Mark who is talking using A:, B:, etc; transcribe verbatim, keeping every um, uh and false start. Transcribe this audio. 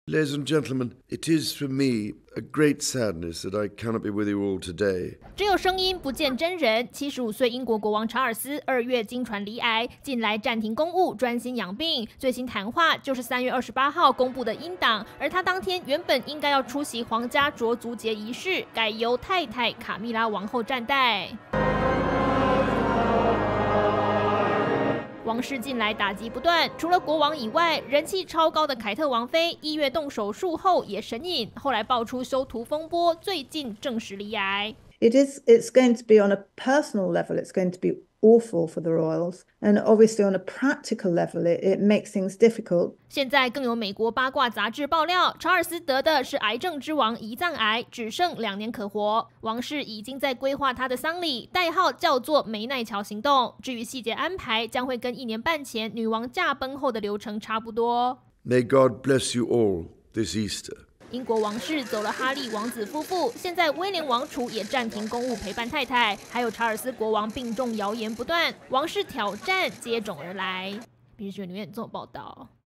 A: Ladies and gentlemen, it is for me a great sadness that I cannot be with you all today.
B: 只有声音不见真人。七十五岁英国国王查尔斯二月经传罹癌，近来暂停公务，专心养病。最新谈话就是三月二十八号公布的音档，而他当天原本应该要出席皇家着足节仪式，改由太太卡米拉王后站代。王室近来打击不断，除了国王以外，人气超高的凯特王妃一月动手术后也神隐，后来爆出修图风波，最近证实罹癌。
C: It is. It's going to be on a personal level. It's going to be awful for the royals, and obviously on a practical level, it, it makes things difficult.
B: 现在更有美国八卦杂志爆料，查尔斯得的是癌症之王胰脏癌，只剩两年可活。王室已经在规划他的丧礼，代号叫做梅奈桥行动。至于细节安排，将会跟一年半前女王驾崩后的流程差不多。
A: May God bless you all this Easter.
B: 英国王室走了哈利王子夫妇，现在威廉王储也暂停公务陪伴太太，还有查尔斯国王病重谣言不断，王室挑战接踵而来。《每日新闻》里面综合报道。